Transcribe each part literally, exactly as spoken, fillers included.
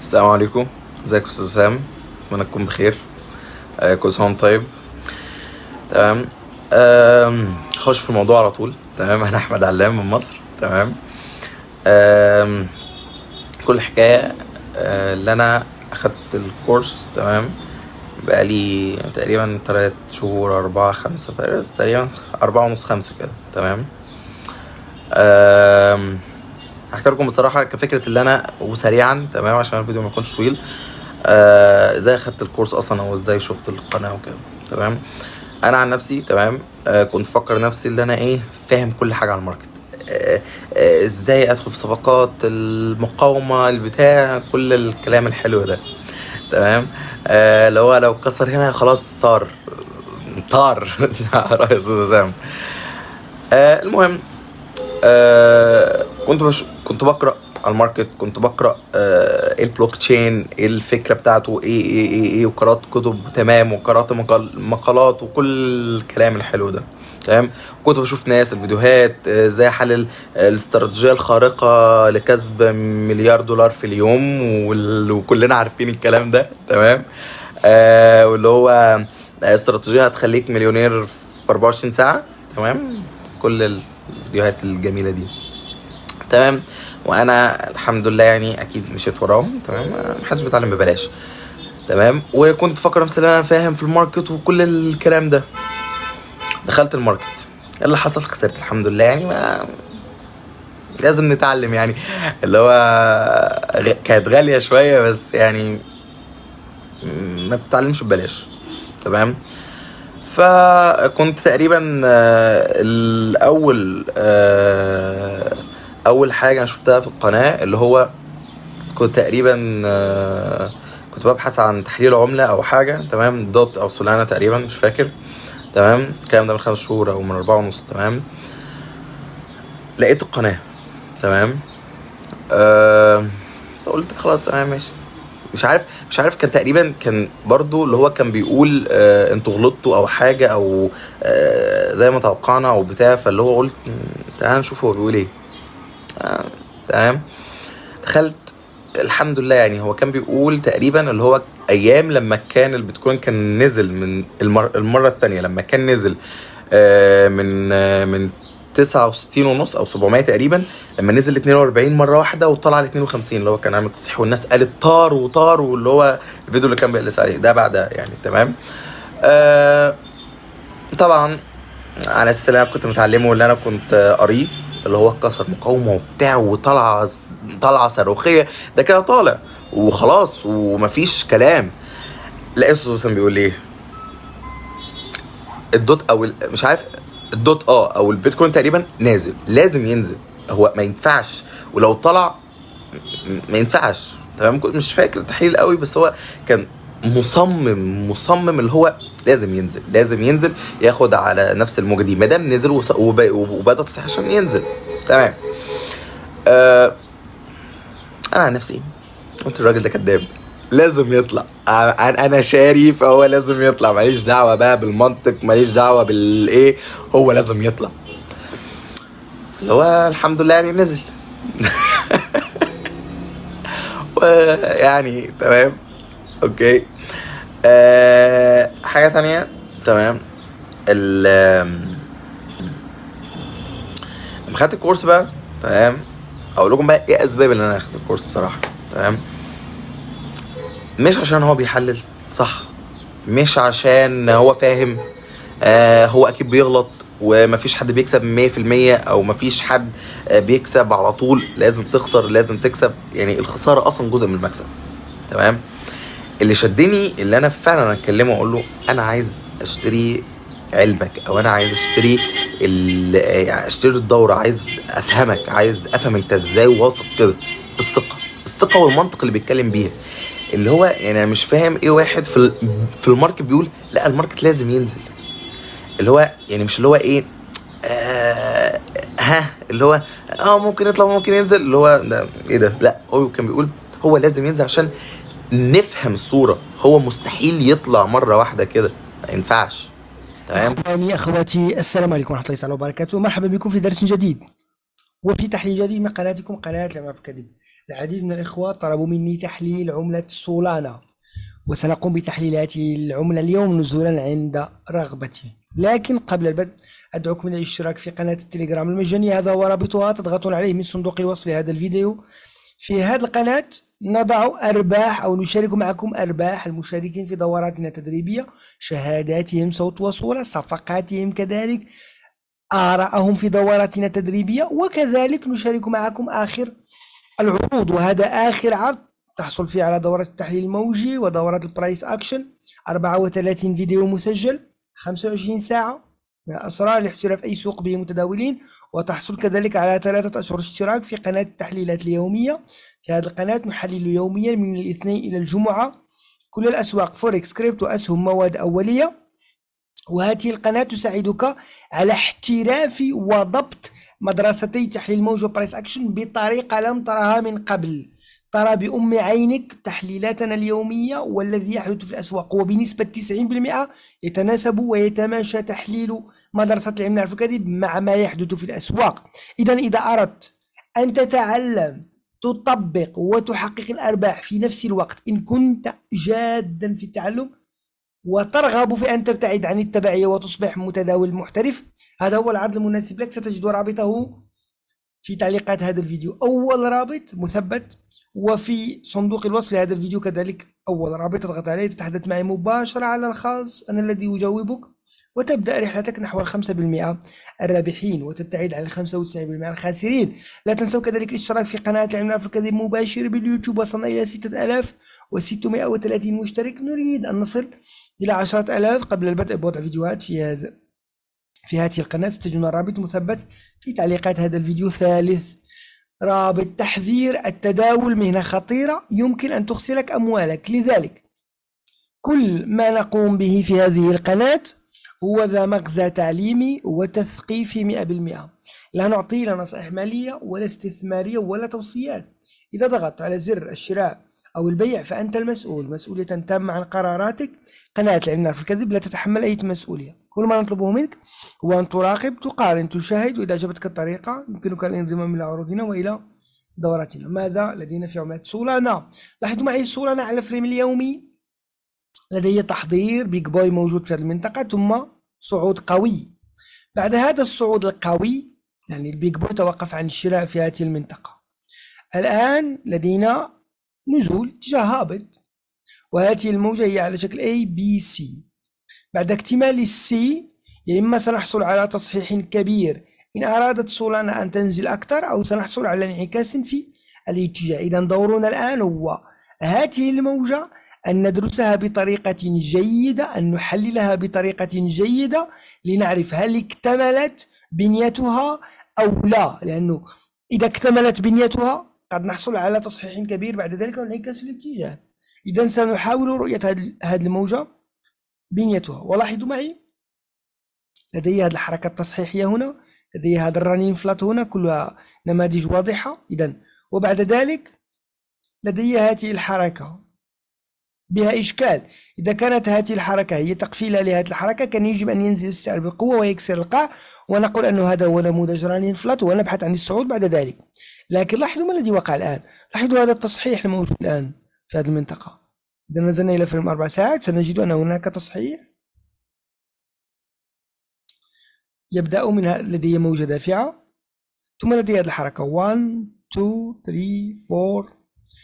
السلام عليكم. ازيك يا استاذ سام؟ اتمنى تكون بخير. آه كل سنه وانت طيب. تمام. آم، هخش في الموضوع على طول. تمام. انا احمد علام من مصر. تمام. آم، كل حكايه آه، اللي انا اخدت الكورس. تمام. بقالي تقريبا تلات شهور، اربعة خمسة، تقريبا تقريبا اربعة ونص خمسة كده. تمام. آم، هحكي لكم بصراحه كفكره اللي انا وسريعا. تمام، عشان الفيديو ما يكونش طويل. آه، ازاي اخدت الكورس اصلا او ازاي شفت القناه وكده. تمام. انا عن نفسي تمام، آه كنت فكر نفسي اللي انا ايه، فاهم كل حاجه على الماركت. آه آه ازاي ادخل في صفقات المقاومه البتاع، كل الكلام الحلو ده. تمام. آه اللي هو لو كسر هنا خلاص طار. طار. رئيس وسام. آه المهم، آه كنت بش... كنت بقرا على الماركت، كنت بقرا آه ايه البلوك تشين، ايه الفكره بتاعته، ايه ايه ايه ايه وقرات كتب. تمام. وقرات مقال... مقالات وكل الكلام الحلو ده. تمام. كنت بشوف ناس الفيديوهات آه، ازاي احلل آه، الاستراتيجيه الخارقه لكسب مليار دولار في اليوم وال... وكلنا عارفين الكلام ده. تمام. آه واللي هو آه، استراتيجيه هتخليك مليونير في اربعة وعشرين ساعه. تمام. كل الفيديوهات الجميله دي. تمام. وانا الحمد لله يعني اكيد مشيت وراهم. تمام. محدش بيتعلم ببلاش. تمام. وكنت فاكر مثلا انا فاهم في الماركت وكل الكلام ده. دخلت الماركت، إيه اللي حصل؟ خسرت الحمد لله يعني. ما لازم نتعلم يعني. اللي هو غ- كانت غالية شوية بس يعني ما بتتعلمش ببلاش. تمام. فكنت تقريبا آه، الاول آه، اول حاجة انا شفتها في القناة اللي هو كنت تقريبا آه، كنت ببحث عن تحليل عملة او حاجة. تمام. دوت او سولانا تقريبا، مش فاكر. تمام. الكلام ده من خمس شهور او من اربعة ونص. تمام. لقيت القناة. تمام. أه... قلت خلاص تمام ماشي. مش عارف مش عارف كان تقريبا كان برضو اللي هو كان بيقول آه انتوا غلطتوا او حاجة او آه زي ما توقعنا او بتاع. فاللي هو قلت مم، تعال نشوف هو بيقول ايه. آه. تمام. دخلت. الحمد لله يعني هو كان بيقول تقريبا اللي هو ايام لما كان البيتكوين كان نزل من المر... المره التانية لما كان نزل آه من آه من تسعة وستين ونص او سبعمية تقريبا. لما نزل اتنين واربعين مره واحده وطلع ل اتنين وخمسين اللي هو كان عامل تصحيح والناس قالت طار وطار. واللي هو الفيديو اللي كان بيقلس عليه ده بعدها يعني. تمام. آه طبعا على اساس اللي انا كنت متعلمه واللي انا كنت آه، قاريه اللي هو كسر مقاومه وبتاع وطلعه طلعه صاروخيه. ده كده طالع وخلاص ومفيش كلام. لقيت سوسن بيقول ايه، الدوت او ال- مش عارف الدوت اه او البيتكوين تقريبا نازل، لازم ينزل. هو ما ينفعش. ولو طلع م- ما ينفعش. تمام. كنت مش فاكر التحليل قوي بس هو كان مصمم مصمم اللي هو لازم ينزل لازم ينزل ياخد على نفس الموجه دي ما دام نزل وص- وب- وبدا تصحيح عشان ينزل. تمام. آه انا عن نفسي قلت الراجل ده كذاب، لازم يطلع. انا انا شاري فهو لازم يطلع. ماليش دعوه بقى بالمنطق، ماليش دعوه بالايه، هو لازم يطلع. اللي هو الحمد لله يعني نزل. يعني تمام. اوكي. أه حاجه تانية. تمام. ال لما خدت الكورس بقى. تمام. اقول لكم بقى ايه اسباب ان انا اخدت الكورس بصراحه. تمام. مش عشان هو بيحلل صح، مش عشان هو فاهم. آه هو اكيد بيغلط ومفيش حد بيكسب مية في المية او مفيش حد آه بيكسب على طول. لازم تخسر لازم تكسب. يعني الخساره اصلا جزء من المكسب. تمام. اللي شدني اللي انا فعلا اكلمه واقول له انا عايز اشتري علمك او انا عايز اشتري ال- آه، اشتري الدوره، عايز افهمك، عايز افهم انت ازاي واثق كده. الثقه الثقه والمنطق اللي بيتكلم بيها. اللي هو يعني انا مش فاهم ايه واحد في ال- في الماركت بيقول لا الماركت لازم ينزل. اللي هو يعني مش اللي هو ايه، آه ها اللي هو اه ممكن يطلع ممكن ينزل. اللي هو ده ايه ده؟ لا هو كان بيقول هو لازم ينزل عشان نفهم الصورة. هو مستحيل يطلع مرة واحدة كده، ما ينفعش. تمام. إخواني أخواتي، السلام عليكم ورحمة الله تعالى وبركاته. مرحبا بكم في درس جديد وفي تحليل جديد من قناتكم قناة لما كذب. العديد من الإخوة طلبوا مني تحليل عملة سولانا، وسنقوم بتحليل هذه العملة اليوم نزولا عند رغبتي. لكن قبل البدء أدعوكم إلى الاشتراك في قناة التليجرام المجانية، هذا هو رابطها، تضغطون عليه من صندوق الوصف لهذا الفيديو. في هذه القناة نضع أرباح أو نشارك معكم أرباح المشاركين في دوراتنا التدريبية، شهاداتهم صوت وصورة، صفقاتهم كذلك، آراءهم في دوراتنا التدريبية، وكذلك نشارك معكم آخر العروض. وهذا آخر عرض تحصل فيه على دورة التحليل الموجي ودورة البرايس أكشن، أربعة وثلاثين فيديو مسجل، خمسة وعشرين ساعة من أسرار الاحتراف أي سوق به متداولين. وتحصل كذلك على ثلاثة أشهر اشتراك في قناة التحليلات اليومية. في هذه القناة نحلل يوميا من الاثنين إلى الجمعة كل الأسواق، فوركس، كريبتو، أسهم، مواد أولية. وهذه القناة تساعدك على احتراف وضبط مدرستي تحليل موج وبرايس أكشن بطريقة لم ترها من قبل. ترى بأم عينك تحليلاتنا اليومية والذي يحدث في الأسواق، وبنسبة تسعين بالمئة يتناسب ويتماشى تحليل مدرسة العلم من الكذب مع ما يحدث في الأسواق. إذا إذا أردت أن تتعلم، تطبق وتحقق الأرباح في نفس الوقت، إن كنت جادا في التعلم وترغب في أن تبتعد عن التبعية وتصبح متداول محترف، هذا هو العرض المناسب لك. ستجد رابطه في تعليقات هذا الفيديو، أول رابط مثبت، وفي صندوق الوصف لهذا الفيديو كذلك أول رابط تضغط عليه، تتحدث معي مباشرة على الخاص، أنا الذي أجاوبك، وتبدأ رحلتك نحو الخمسة بالمئة الرابحين وتبتعد عن الخمسة وتسعين بالمئة الخاسرين. لا تنسوا كذلك الاشتراك في قناة العلم في الكذب مباشر باليوتيوب. وصلنا إلى ستة آلاف وستمئة وثلاثين مشترك، نريد أن نصل إلى عشرة آلاف قبل البدء بوضع فيديوهات في هذا في هذه القناة. تجدون الرابط مثبت في تعليقات هذا الفيديو. ثالث رابط تحذير: التداول مهنة خطيرة يمكن أن تخسرك أموالك، لذلك كل ما نقوم به في هذه القناة هو ذا مغزى تعليمي وتثقيفي مئة بالمئة. لا نعطي لا نصائح مالية ولا استثمارية ولا توصيات. إذا ضغطت على زر الشراء أو البيع فأنت المسؤول مسؤولية تامة عن قراراتك. قناة العلم في الكذب لا تتحمل أي مسؤولية. كل ما نطلبه منك هو أن تراقب، تقارن، تشاهد، وإذا عجبتك الطريقة يمكنك الانضمام إلى عروضنا وإلى دوراتنا. ماذا لدينا في عملة سولانا؟ لاحظوا معي سولانا على الفريم اليومي لدي تحضير بيج بوي موجود في هذه المنطقة، ثم صعود قوي. بعد هذا الصعود القوي يعني البيج بوي توقف عن الشراء في هذه المنطقة. الآن لدينا نزول اتجاه هابط، وهذه الموجة هي على شكل A B C. بعد اكتمال السي يا إما سنحصل على تصحيح كبير إن أرادت سولانا أن تنزل أكثر، أو سنحصل على انعكاس في الاتجاه. إذا دورنا الآن هو هذه الموجة أن ندرسها بطريقة جيدة، أن نحللها بطريقة جيدة لنعرف هل اكتملت بنيتها أو لا، لأنه إذا اكتملت بنيتها قد نحصل على تصحيح كبير بعد ذلك وانعكاس الاتجاه. إذا سنحاول رؤية هذه الموجة بنيتها. ولاحظوا معي لدي هذه الحركة التصحيحية هنا، لدي هذا الرنين فلات هنا، كلها نماذج واضحة. إذا وبعد ذلك لدي هذه الحركة بها إشكال. إذا كانت هذه الحركة هي تقفيلة لهذه الحركة كان يجب أن ينزل السعر بقوة ويكسر القاع، ونقول أنه هذا هو نموذج رنين فلات ونبحث عن الصعود بعد ذلك. لكن لاحظوا ما الذي وقع الآن. لاحظوا هذا التصحيح الموجود الآن في هذه المنطقة. إذا نزلنا إلى فريم أربع ساعات سنجد أن هناك تصحيح يبدأ من لدي موجة دافعة، ثم لدي هذه الحركة واحد اثنين ثلاثة أربعة.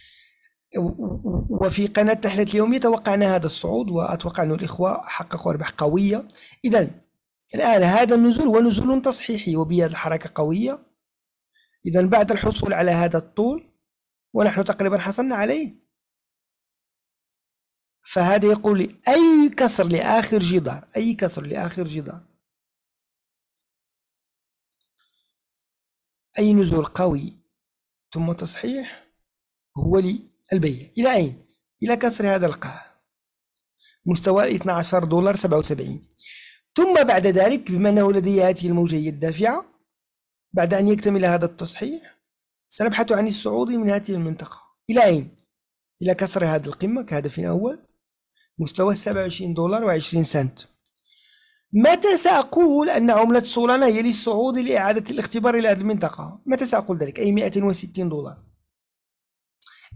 وفي قناة تحليل اليومية توقعنا هذا الصعود، وأتوقع أن الإخوة حققوا أرباح قوية. إذا الآن هذا النزول هو نزول تصحيحي وبهذه الحركة قوية. إذا بعد الحصول على هذا الطول ونحن تقريبا حصلنا عليه، فهذا يقول لي أي كسر لآخر جدار، أي كسر لآخر جدار، أي نزول قوي ثم تصحيح هو للبيع. إلى أين؟ إلى كسر هذا القاع مستوى اثني عشر دولار سبعة وسبعين. ثم بعد ذلك بما أنه لدي هذه الموجة الدافعة، بعد أن يكتمل هذا التصحيح سنبحث عن الصعود من هذه المنطقة. إلى أين؟ إلى كسر هذه القمة كهدف أول مستوى سبعة وعشرين دولار وعشرين سنت. متى سأقول أن عملة سولانا هي للصعود لإعادة الاختبار إلى هذه المنطقة؟ متى سأقول ذلك؟ أي مئتين وستين دولار.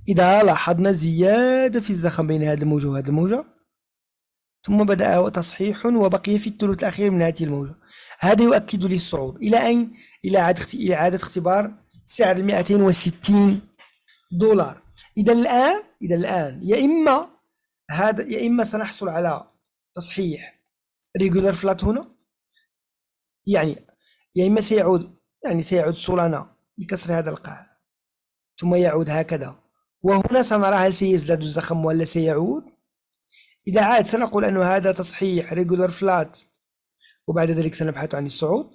إذا لاحظنا زيادة في الزخم بين هذه الموجة وهذه الموجة، ثم بدأ تصحيح وبقي في الثلث الأخير من هذه الموجة، هذا يؤكد لي الصعود. إلى أين؟ إلى إعادة اختبار سعر مئتين وستين دولار. إذا الآن إذا الآن يا إما هذا يا إما سنحصل على تصحيح ريجولار فلات هنا، يعني يا إما سيعود يعني سيعود سولانا لكسر هذا القاع ثم يعود هكذا، وهنا سنرى هل سيزداد الزخم ولا سيعود. إذا عاد سنقول أن هذا تصحيح ريجولار فلات، وبعد ذلك سنبحث عن الصعود،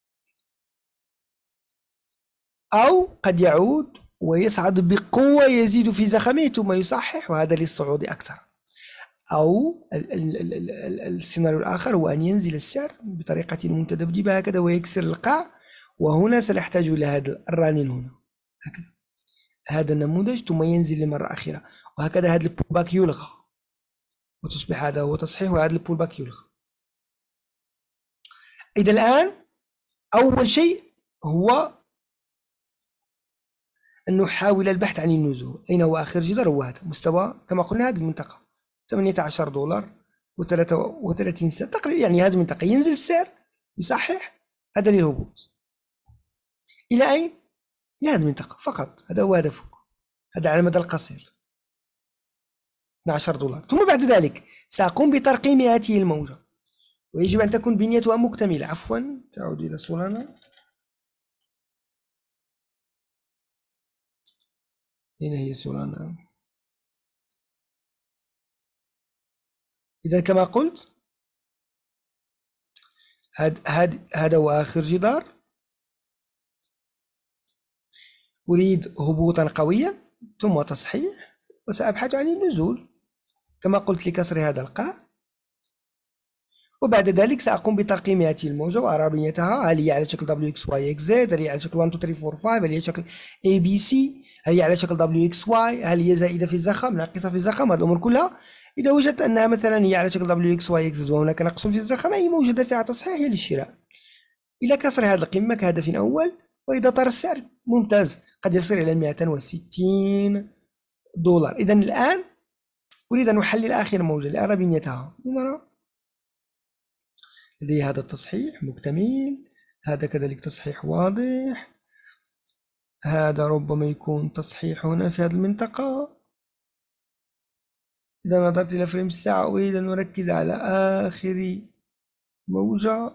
أو قد يعود ويصعد بقوة يزيد في زخمه ثم يصحح وهذا للصعود أكثر. أو السيناريو الآخر هو أن ينزل السعر بطريقة متذبذبة هكذا ويكسر القاع، وهنا سنحتاج إلى هذا الرانين هنا هكذا، هذا النموذج، ثم ينزل لمرة أخيرة، وهكذا هذا البول باك يلغى وتصبح هذا هو تصحيح وهذا البول باك يلغى. إذا الآن أول شيء هو أن نحاول البحث عن النزول. أين هو آخر جدار؟ هو هذا مستوى كما قلنا هذه المنطقة ثمانية عشر دولار وثلاثة وثلاثين سنت تقريبا، يعني هذه المنطقة ينزل السعر يصحح، هذا للهبوط. إلى أين؟ إلى هذه المنطقة فقط، هذا هو هدفك، هذا على المدى القصير اثنا عشر دولار. ثم بعد ذلك سأقوم بترقيم هذه الموجة، ويجب أن تكون بنيتها مكتملة. عفوا تعود إلى سولانا، أين هي سولانا؟ إذا كما قلت هذا هذا هذا هو آخر جدار، أريد هبوطا قويا ثم تصحيح، وسأبحث عن النزول كما قلت لكسر هذا القاع، وبعد ذلك سأقوم بترقيم هذه الموجة وأرى بنيتها، هل هي على شكل دبليو إكس واي إكس زد، هل هي على شكل واحد اثنين ثلاثة أربعة خمسة، هل هي شكل إيه بي سي، هل هي على شكل دبليو إكس واي، هل هي زائدة في الزخم ناقصة في الزخم، هذه الأمور كلها. إذا وجدت أنها مثلا هي على شكل دبليو إكس واي إكس زد وهناك نقص في الزخم، أي موجة دافعة تصحيح هي للشراء إلى كسر هذه القمة كهدف أول. وإذا طار السعر ممتاز قد يصل إلى مئتين وستين دولار. إذا الآن أريد أن أحلل آخر موجة لأرى بنيتها. لنرى لدي هذا التصحيح مكتمل، هذا كذلك تصحيح واضح، هذا ربما يكون تصحيح هنا في هذه المنطقة. إذا نظرت إلى فريم الساعة أريد أن أركز على آخر موجة.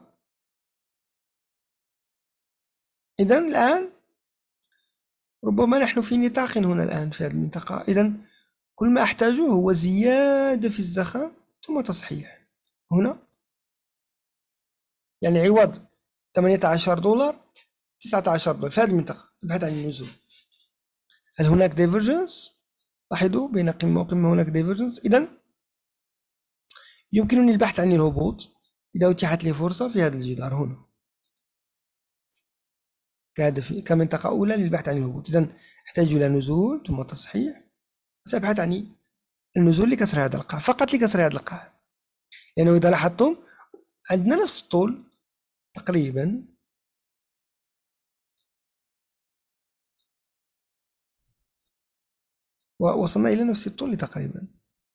إذا الآن ربما نحن في نطاق هنا الآن في هذه المنطقة. إذا كل ما أحتاجه هو زيادة في الزخم ثم تصحيح هنا، يعني عوض ثمانية عشر دولار تسعة عشر دولار في هذه المنطقة. نبحث عن النزول. هل هناك ديفرجنس؟ لاحظوا بين قمة وقمة هناك ديفرجنس. إذا يمكنني البحث عن الهبوط إذا أتيحت لي فرصة في هذا الجدار هنا كهدف كمنطقة أولى للبحث عن الهبوط. إذا أحتاج إلى نزول ثم تصحيح، سأبحث عن النزول لكسر هذا القاع، فقط لكسر هذا القاع، لأنه يعني إذا لاحظتم عندنا نفس الطول تقريبا، ووصلنا إلى نفس الطول تقريبا.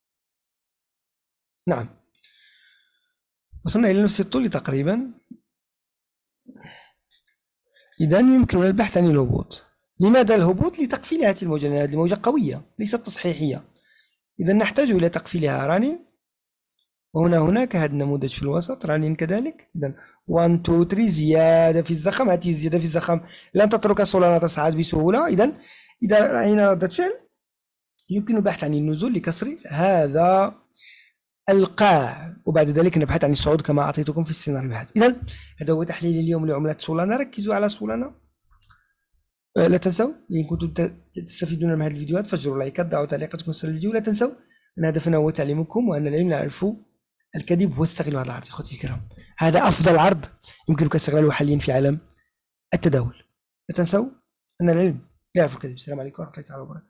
نعم وصلنا إلى نفس الطول تقريبا. إذا يمكننا البحث عن الهبوط. لماذا الهبوط؟ لتقفيل هذه الموجة، لأن هذه الموجة قوية ليست تصحيحية. إذا نحتاج إلى تقفيلها رانين، وهنا هناك هذا النموذج في الوسط رانين كذلك. إذا واحد اثنين ثلاثة زيادة في الزخم، هذه الزيادة في الزخم لن تترك سولانا تصعد بسهولة. إذا إذا رأينا ردة فعل يمكن البحث عن النزول لكسر هذا القاع، وبعد ذلك نبحث عن الصعود كما أعطيتكم في السيناريو هذا. إذا هذا هو تحليل اليوم لعملة سولانا. ركزوا على سولانا، لا تنسوا إن كنتم تستفيدون من هذه الفيديوهات فجروا لايكات، ضعوا تعليقاتكم اسفل الفيديو. لا تنسوا أن هدفنا هو تعليمكم وأن العلم لا يعرف الكذب، واستغلوا هذا العرض اخوتي الكرام. هذا أفضل عرض يمكنك استغلاله حاليا في عالم التداول. لا تنسوا أن العلم لا يعرف الكذب. السلام عليكم ورحمة الله تعالى وبركاته.